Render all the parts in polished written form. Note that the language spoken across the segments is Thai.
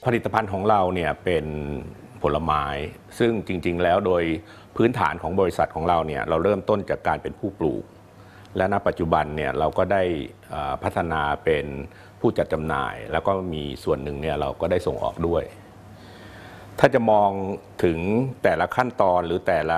ผลิตภัณฑ์ของเราเนี่ยเป็นผลไม้ซึ่งจริงๆแล้วโดยพื้นฐานของบริษัทของเราเนี่ยเราเริ่มต้นจากการเป็นผู้ปลูกและณปัจจุบันเนี่ยเราก็ได้พัฒนาเป็นผู้จัดจำหน่ายแล้วก็มีส่วนหนึ่งเนี่ยเราก็ได้ส่งออกด้วยถ้าจะมองถึงแต่ละขั้นตอนหรือแต่ละ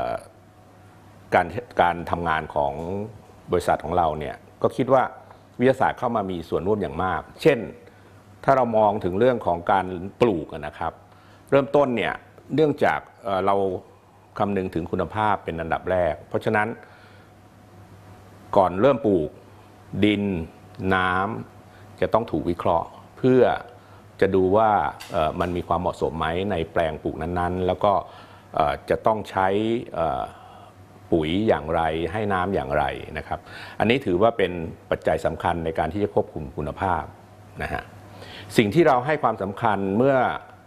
การทำงานของบริษัทของเราเนี่ยก็คิดว่าวิทยาศาสตร์เข้ามามีส่วนร่วมอย่างมากเช่นถ้าเรามองถึงเรื่องของการปลูกนะครับเริ่มต้นเนี่ยเนื่องจากเราคำนึงถึงคุณภาพเป็นอันดับแรกเพราะฉะนั้นก่อนเริ่มปลูกดินน้ำจะต้องถูกวิเคราะห์เพื่อจะดูว่ามันมีความเหมาะสมไหมในแปลงปลูกนั้นๆแล้วก็จะต้องใช้ปุ๋ยอย่างไรให้น้ำอย่างไรนะครับอันนี้ถือว่าเป็นปัจจัยสำคัญในการที่จะควบคุมคุณภาพนะฮะสิ่งที่เราให้ความสำคัญเมื่อ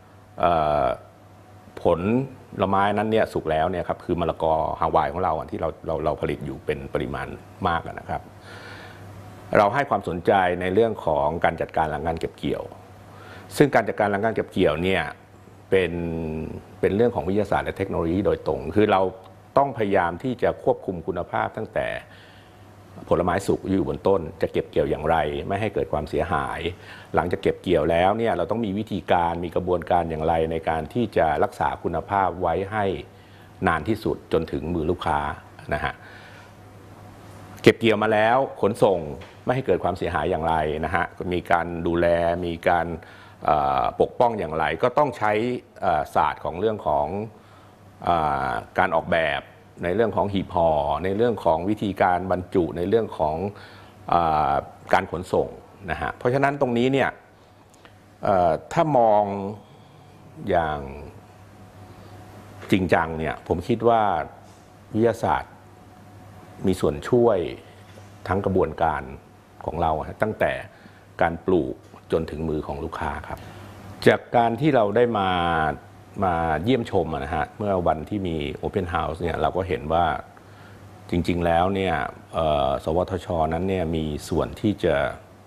ผลไม้นั้นเนี่ยสุกแล้วเนี่ยครับคือมะละกอฮาวายของเราที่เราผลิตอยู่เป็นปริมาณมากนะครับเราให้ความสนใจในเรื่องของการจัดการหลังการเก็บเกี่ยวซึ่งการจัดการหลังการเก็บเกี่ยวเนี่ยเป็นเรื่องของวิทยาศาสตร์และเทคโนโลยีโดยตรงคือเราต้องพยายามที่จะควบคุมคุณภาพตั้งแต่ผลไม้สุกอยู่บนต้นจะเก็บเกี่ยวอย่างไรไม่ให้เกิดความเสียหายหลังจากเก็บเกี่ยวแล้วเนี่ยเราต้องมีวิธีการมีกระบวนการอย่างไรในการที่จะรักษาคุณภาพไว้ให้นานที่สุดจนถึงมือลูกค้านะฮะเก็บเกี่ยวมาแล้วขนส่งไม่ให้เกิดความเสียหายอย่างไรนะฮะมีการดูแลมีการปกป้องอย่างไรก็ต้องใช้ศาสตร์ของเรื่องของการออกแบบในเรื่องของหีบห่อในเรื่องของวิธีการบรรจุในเรื่องของการขนส่งนะฮะเพราะฉะนั้นตรงนี้เนี่ยถ้ามองอย่างจริงจังเนี่ยผมคิดว่าวิทยาศาสตร์มีส่วนช่วยทั้งกระบวนการของเราตั้งแต่การปลูกจนถึงมือของลูกค้าครับจากการที่เราได้มาเยี่ยมชมนะฮะเมื่อวันที่มี Open House เนี่ยเราก็เห็นว่าจริงๆแล้วเนี่ยสวทช.นั้นเนี่ยมีส่วนที่จะ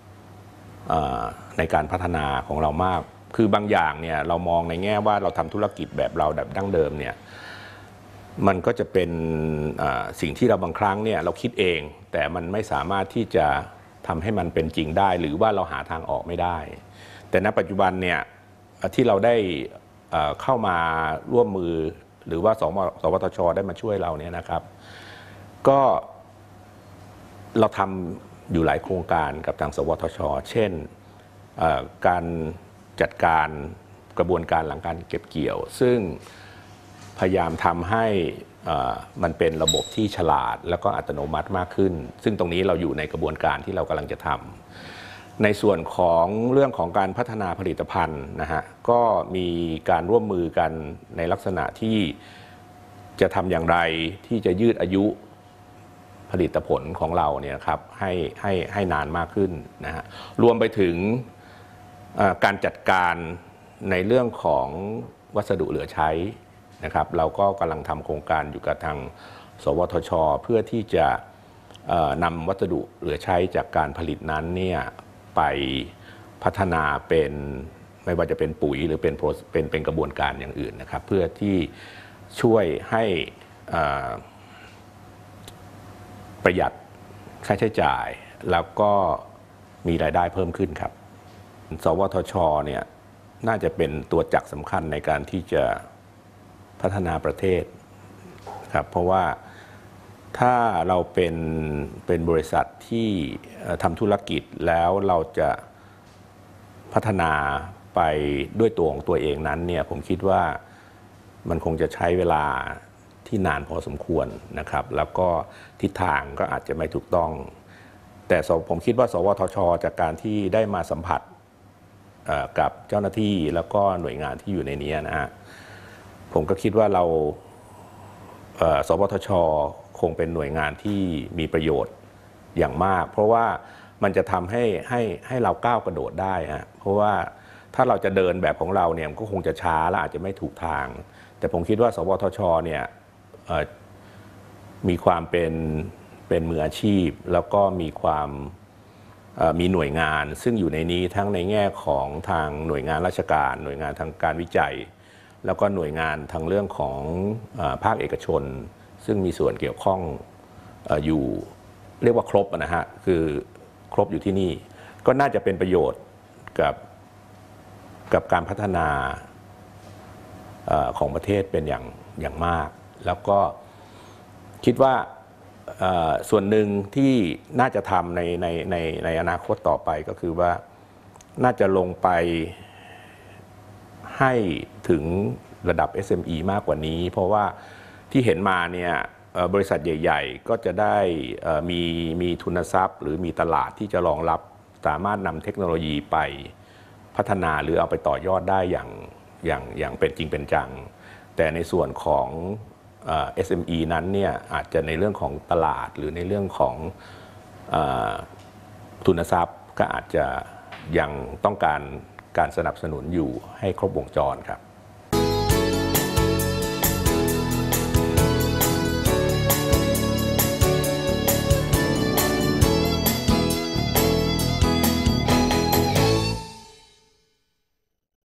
ในการพัฒนาของเรามากคือบางอย่างเนี่ยเรามองในแง่ว่าเราทำธุรกิจแบบเราแบบดั้งเดิมเนี่ยมันก็จะเป็นสิ่งที่เราบางครั้งเนี่ยเราคิดเองแต่มันไม่สามารถที่จะทำให้มันเป็นจริงได้หรือว่าเราหาทางออกไม่ได้แต่ณปัจจุบันเนี่ยที่เราได้เข้ามาร่วมมือหรือว่าสวทช.ได้มาช่วยเราเนี่ยนะครับก็เราทำอยู่หลายโครงการกับทางสวทช.เช่นการจัดการกระบวนการหลังการเก็บเกี่ยวซึ่งพยายามทำให้มันเป็นระบบที่ฉลาดแล้วก็อัตโนมัติมากขึ้นซึ่งตรงนี้เราอยู่ในกระบวนการที่เรากำลังจะทำในส่วนของเรื่องของการพัฒนาผลิตภัณฑ์นะฮะก็มีการร่วมมือกันในลักษณะที่จะทำอย่างไรที่จะยืดอายุผลิตผลของเราเนี่ยครับให้นานมากขึ้นนะฮะรวมไปถึงการจัดการในเรื่องของวัสดุเหลือใช้นะครับเราก็กำลังทำโครงการอยู่กับทางสวทช.เพื่อที่จะนำวัสดุเหลือใช้จากการผลิตนั้นเนี่ยไปพัฒนาเป็นไม่ว่าจะเป็นปุ๋ยหรือเป็นกระบวนการอย่างอื่นนะครับเพื่อที่ช่วยให้ประหยัดค่าใช้จ่ายแล้วก็มีรายได้เพิ่มขึ้นครับสวทช.เนี่ยน่าจะเป็นตัวจักรสำคัญในการที่จะพัฒนาประเทศครับเพราะว่าถ้าเราเป็นบริษัทที่ทำธุรกิจแล้วเราจะพัฒนาไปด้วยตัวของตัวเองนั้นเนี่ยผมคิดว่ามันคงจะใช้เวลาที่นานพอสมควรนะครับแล้วก็ทิศทางก็อาจจะไม่ถูกต้องแต่ผมคิดว่าสวทช.จากการที่ได้มาสัมผัสกับเจ้าหน้าที่แล้วก็หน่วยงานที่อยู่ในนี้นะฮะผมก็คิดว่าเราสวทช.คงเป็นหน่วยงานที่มีประโยชน์อย่างมากเพราะว่ามันจะทำให้เราก้าวกระโดดได้ฮะเพราะว่าถ้าเราจะเดินแบบของเราเนี่ยก็คงจะช้าและอาจจะไม่ถูกทางแต่ผมคิดว่าสวทช.เนี่ยมีความเป็นมืออาชีพแล้วก็มีความมีหน่วยงานซึ่งอยู่ในนี้ทั้งในแง่ของทางหน่วยงานราชการหน่วยงานทางการวิจัยแล้วก็หน่วยงานทางเรื่องของภาคเอกชนซึ่งมีส่วนเกี่ยวข้องอยู่เรียกว่าครบนะฮะคือครบอยู่ที่นี่ก็น่าจะเป็นประโยชน์กับการพัฒนาของประเทศเป็นอย่างมากแล้วก็คิดว่าส่วนหนึ่งที่น่าจะทำในอนาคตต่อไปก็คือว่าน่าจะลงไปให้ถึงระดับ SME มากกว่านี้เพราะว่าที่เห็นมาเนี่ยบริษัทใหญ่ๆก็จะได้มีทุนทรัพย์หรือมีตลาดที่จะรองรับสามารถนำเทคโนโลยีไปพัฒนาหรือเอาไปต่อยอดได้อย่างเป็นจริงเป็นจังแต่ในส่วนของSME นั้นเนี่ยอาจจะในเรื่องของตลาดหรือในเรื่องของทุนทรัพย์ก็อาจจะยังต้องการสนับสนุนอยู่ให้ครบวงจรครับ